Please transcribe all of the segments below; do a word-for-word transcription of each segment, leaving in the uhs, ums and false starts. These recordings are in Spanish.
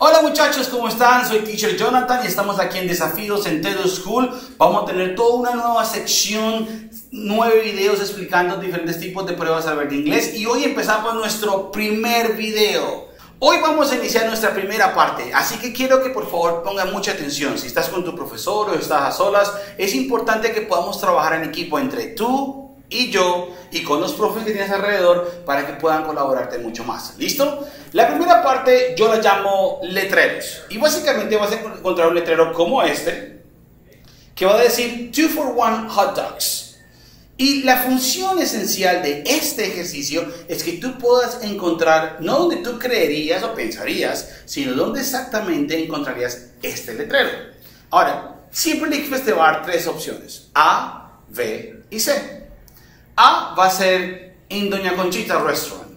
Hola muchachos, ¿cómo están? Soy Teacher Jonathan y estamos aquí en Desafíos en Tedo School. Vamos a tener toda una nueva sección, nueve videos explicando diferentes tipos de pruebas a ver de inglés. Y hoy empezamos nuestro primer video. Hoy vamos a iniciar nuestra primera parte, así que quiero que por favor pongan mucha atención. Si estás con tu profesor o estás a solas, es importante que podamos trabajar en equipo entre tú y yo y con los profes que tienes alrededor para que puedan colaborarte mucho más. ¿Listo? La primera parte yo la llamo letreros y básicamente vas a encontrar un letrero como este que va a decir two for one hot dogs. Y la función esencial de este ejercicio es que tú puedas encontrar no donde tú creerías o pensarías, sino donde exactamente encontrarías este letrero. Ahora, siempre el ICFES te va a dar tres opciones: A, B y C. A va a ser in Doña Conchita Restaurant,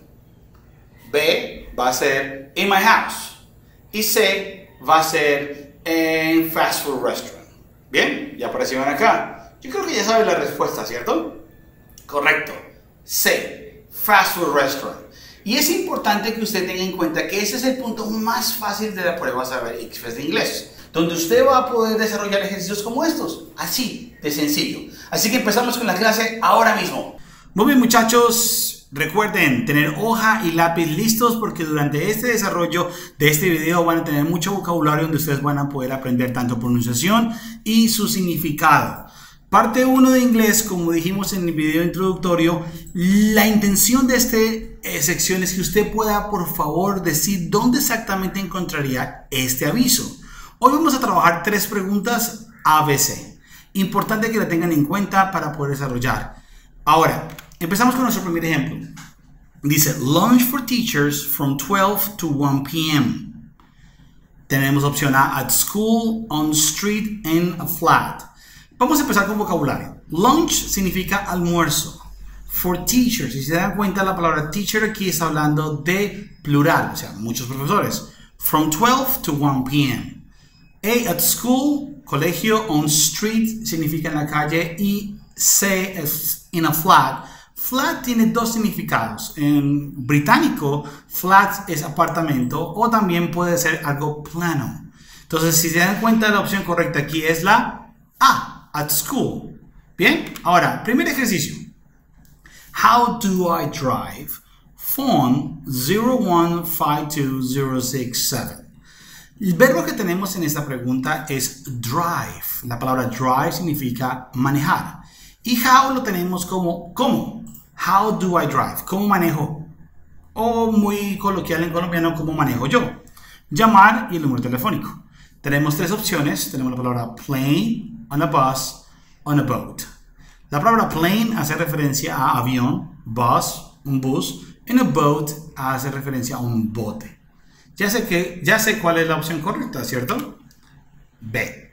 B va a ser in my house y C va a ser en fast food restaurant. Bien, ya aparecieron acá. Yo creo que ya sabes la respuesta, ¿cierto? Correcto, C, fast food restaurant. Y es importante que usted tenga en cuenta que ese es el punto más fácil de la prueba Saber ICFES de inglés, donde usted va a poder desarrollar ejercicios como estos, así de sencillo. Así que empezamos con la clase ahora mismo. Muy bien muchachos, recuerden tener hoja y lápiz listos porque durante este desarrollo de este video van a tener mucho vocabulario donde ustedes van a poder aprender tanto pronunciación y su significado. Parte uno de inglés, como dijimos en el video introductorio, la intención de esta eh, sección es que usted pueda por favor decir dónde exactamente encontraría este aviso. Hoy vamos a trabajar tres preguntas A B C. Importante que la tengan en cuenta para poder desarrollar. Ahora, empezamos con nuestro primer ejemplo. Dice, lunch for teachers from twelve to one p m Tenemos opción A, at school, on street, in a flat. Vamos a empezar con vocabulario. Lunch significa almuerzo. For teachers, si se dan cuenta la palabra teacher aquí está hablando de plural, o sea, muchos profesores. From twelve to one p m A, at school, colegio, on street significa en la calle y C es in a flat. Flat tiene dos significados. En británico, flat es apartamento o también puede ser algo plano. Entonces, si se dan cuenta, la opción correcta aquí es la A, at school. Bien, ahora, primer ejercicio. How do I drive? Phone zero one five two zero six seven. El verbo que tenemos en esta pregunta es drive. La palabra drive significa manejar. Y how lo tenemos como ¿cómo? How do I drive? ¿Cómo manejo? O muy coloquial en colombiano, ¿cómo manejo yo? Llamar y el número telefónico. Tenemos tres opciones. Tenemos la palabra plane, on a bus, on a boat. La palabra plane hace referencia a avión, bus, un bus. En a boat hace referencia a un bote. Ya sé, que, ya sé cuál es la opción correcta, ¿cierto? B.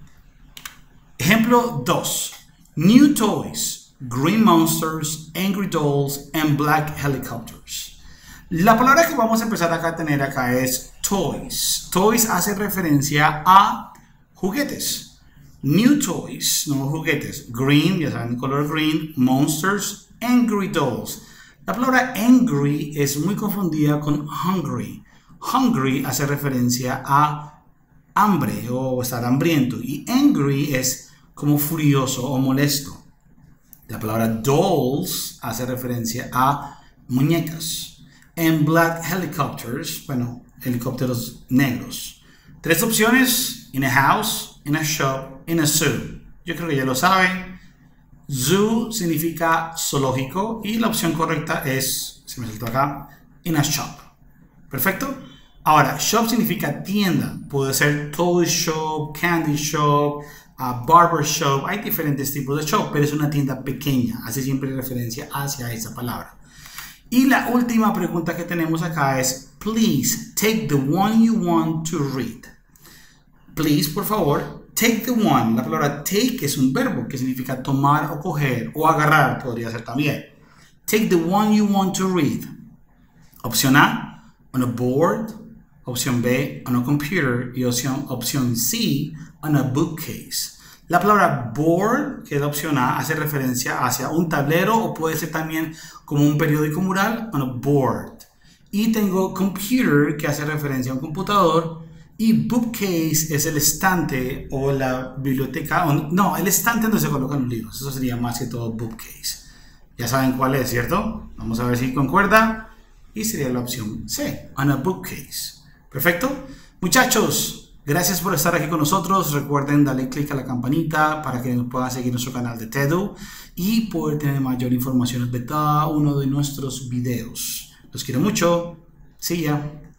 Ejemplo dos. New toys, green monsters, angry dolls, and black helicopters. La palabra que vamos a empezar acá a tener acá es toys. Toys hace referencia a juguetes. New toys, nuevos juguetes. Green, ya saben el color green. Monsters, angry dolls. La palabra angry es muy confundida con hungry. Hungry hace referencia a hambre o estar hambriento. Y angry es como furioso o molesto. La palabra dolls hace referencia a muñecas. En black helicopters, bueno, helicópteros negros. Tres opciones: in a house, in a shop, in a zoo. Yo creo que ya lo saben. Zoo significa zoológico y la opción correcta es, se me saltó acá, in a shop. Perfecto. Ahora, shop significa tienda. Puede ser toy shop, candy shop, a barber shop. Hay diferentes tipos de shop, pero es una tienda pequeña. Hace siempre referencia hacia esa palabra. Y la última pregunta que tenemos acá es, please take the one you want to read. Please, por favor, take the one. La palabra take es un verbo que significa tomar o coger o agarrar, podría ser también. Take the one you want to read. Opción A, on a board. Opción B, on a computer. Y opción, opción C, on a bookcase. La palabra board, que es la opción A, hace referencia hacia un tablero o puede ser también como un periódico mural, on a board. Y tengo computer, que hace referencia a un computador. Y bookcase es el estante o la biblioteca. O no, el estante donde se colocan los libros. Eso sería más que todo bookcase. Ya saben cuál es, ¿cierto? Vamos a ver si concuerda. Y sería la opción C, on a bookcase. Perfecto. Muchachos, gracias por estar aquí con nosotros. Recuerden darle clic a la campanita para que nos puedan seguir en nuestro canal de TEDU y poder tener mayor información de cada uno de nuestros videos. Los quiero mucho. See ya.